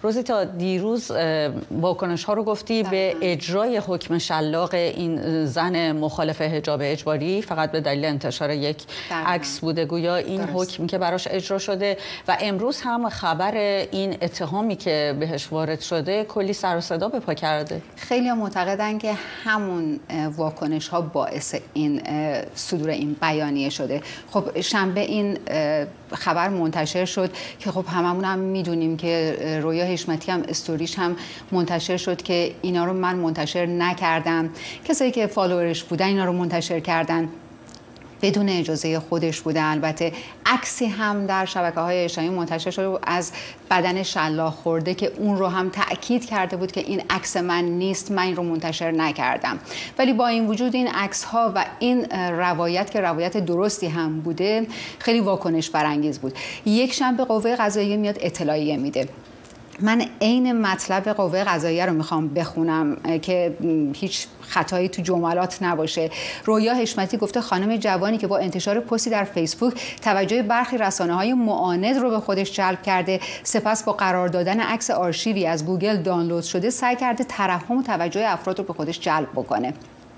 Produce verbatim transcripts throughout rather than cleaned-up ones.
روزیتا، دیروز واکنش ها رو گفتی به اجرای حکم شلاق این زن مخالف حجاب اجباری فقط به دلیل انتشار یک عکس بوده، گویا این درست. حکم که براش اجرا شده و امروز هم خبر این اتهامی که بهش وارد شده کلی سر و صدا به پا کرده. خیلی ها معتقدن که همون واکنش ها باعث این صدور این بیانیه شده. خب شنبه این خبر منتشر شد که خب هممون هم میدونیم که رویا حشمتی هم استوریش هم منتشر شد که اینا رو من منتشر نکردم، کسایی که فالوورش بودن اینا رو منتشر کردن، بدون اجازه خودش بوده. البته عکسی هم در شبکه‌های اجتماعی منتشر شده از بدن شلاق خورده که اون رو هم تأکید کرده بود که این عکس من نیست، من این رو منتشر نکردم. ولی با این وجود این عکس‌ها و این روایت که روایت درستی هم بوده خیلی واکنش برانگیز بود. یک شنبه قوه قضاییه میاد اطلاعیه میده. من عین مطلب قوه قضاییه رو میخوام بخونم که هیچ خطایی تو جملات نباشه. رویا حشمتی گفته خانم جوانی که با انتشار پستی در فیسبوک توجه برخی رسانه‌های معاند رو به خودش جلب کرده، سپس با قرار دادن عکس آرشیوی از گوگل دانلود شده سعی کرده ترحم و توجه افراد رو به خودش جلب بکنه.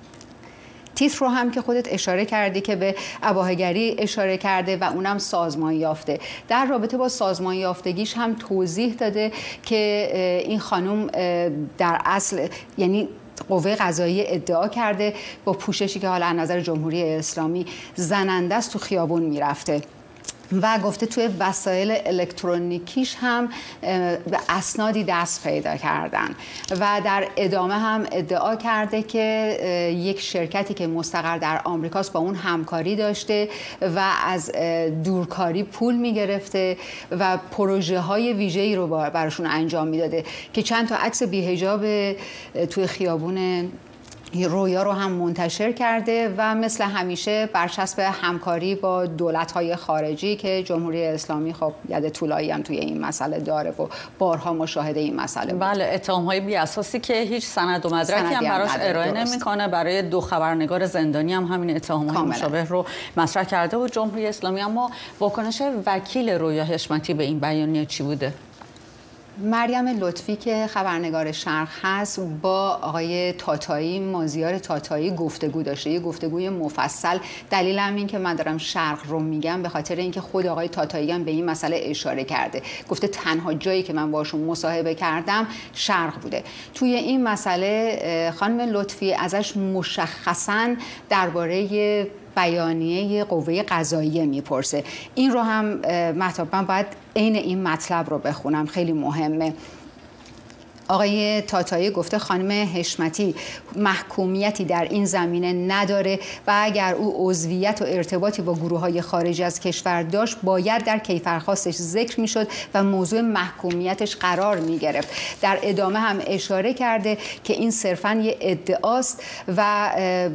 تیتر رو هم که خودت اشاره کردی که به اباهه‌گری اشاره کرده و اونم سازمان یافته. در رابطه با سازمان یافتگیش هم توضیح داده که این خانم در اصل یعنی قوه قضاییه ادعا کرده با پوششی که حالا از نظر جمهوری اسلامی زننده است تو خیابون میرفته و گفته توی وسایل الکترونیکیش هم به اسنادی دست پیدا کردن و در ادامه هم ادعا کرده که یک شرکتی که مستقر در آمریکاست با اون همکاری داشته و از دورکاری پول میگرفته و پروژه های ویژه‌ای رو براشون انجام میداده که چند تا عکس بی‌حجاب توی خیابون رویا رو هم منتشر کرده و مثل همیشه برچسب همکاری با دولت‌های خارجی که جمهوری اسلامی خب ید طولایی هم توی این مسئله داره و بارها مشاهده این مسئله بود. بله، اتهام‌های بی‌اساسی که هیچ سند و مدرکی هم براش ارائه نمی‌کنه. برای دو خبرنگار زندانی هم همین اتهام‌های مشابه رو مطرح کرده و جمهوری اسلامی. اما واکنش وکیل رویا حشمتی به این بیانیه چی بوده؟ مریم لطفی که خبرنگار شرق هست با آقای تاتایی، مازیار تاتایی گفتگو داشته، یه گفتگوی مفصل. دلیلم این که من دارم شرق رو میگم به خاطر اینکه خود آقای تاتایی هم به این مسئله اشاره کرده. گفته تنها جایی که من باشون مصاحبه کردم شرق بوده. توی این مسئله خانم لطفی ازش مشخصاً درباره بیانیه قوه قضاییه میپرسه. این رو هم مطلب من باید عین این مطلب رو بخونم، خیلی مهمه. آقای تاتایی گفته خانم حشمتی محکومیتی در این زمینه نداره و اگر او عضویت و ارتباطی با گروه‌های خارجی از کشور داشت باید در کیفرخواستش ذکر میشد و موضوع محکومیتش قرار میگرفت. در ادامه هم اشاره کرده که این صرفاً یه ادعاست و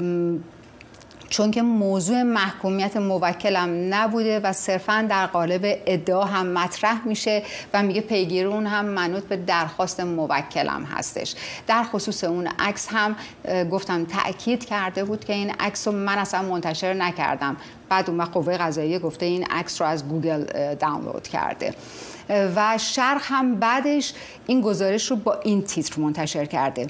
چون که موضوع محکومیت موکلم نبوده و صرفاً در قالب ادعا هم مطرح میشه و میگه پیگیری اون هم منوط به درخواست موکلم هستش. در خصوص اون عکس هم گفتم تأکید کرده بود که این عکس رو من اصلا منتشر نکردم. بعد اون قوه قضاییه گفته این عکس رو از گوگل دانلود کرده و شرق هم بعدش این گزارش رو با این تیتر منتشر کرده: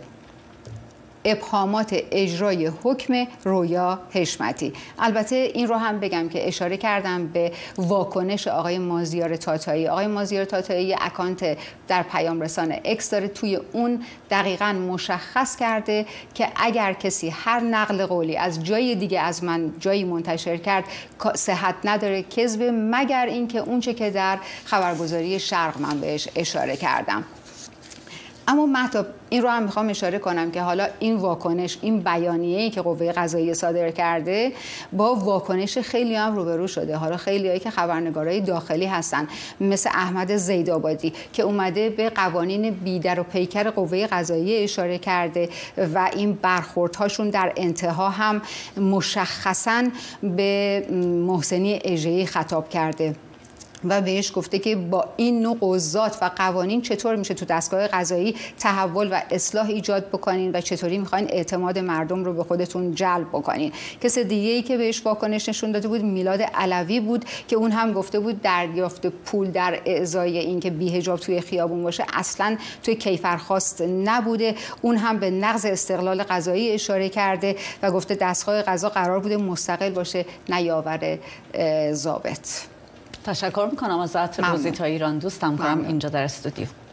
ابهامات اجرای حکم رویا حشمتی. البته این رو هم بگم که اشاره کردم به واکنش آقای مازیار تاتایی. آقای مازیار تاتایی اکانت در پیام رسان اکس داره، توی اون دقیقاً مشخص کرده که اگر کسی هر نقل قولی از جای دیگه از من جایی منتشر کرد صحت نداره، کذبه، مگر اینکه اونچه که در خبرگزاری شرق من بهش اشاره کردم. اما مهتاب این رو هم میخوام اشاره کنم که حالا این واکنش، این بیانیه‌ای که قوه قضاییه صادر کرده با واکنش خیلی هم روبرو شده. حالا خیلیایی که خبرنگارای داخلی هستن مثل احمد زیدآبادی که اومده به قوانین بیدر و پیکر قوه قضاییه اشاره کرده و این برخوردهاشون در انتها هم مشخصاً به محسنی اژه‌ای خطاب کرده. و بهش گفته که با این نوع قضات و قوانین چطور میشه تو دستگاه قضایی تحول و اصلاح ایجاد بکنین و چطوری میخواین اعتماد مردم رو به خودتون جلب بکنین. کس دیگه ای که بهش واکنش نشون داده بود میلاد علوی بود که اون هم گفته بود دریافت پول در ازای اینکه بی‌حجاب توی خیابون باشه اصلا توی کیفرخواست نبوده. اون هم به نقض استقلال قضایی اشاره کرده و گفته دستگاه قضا قرار بوده مستقل باشه نه یاور ضابط. تشکر میکنم ازت روزی تا ایران دوستم کنم اینجا در استودیو.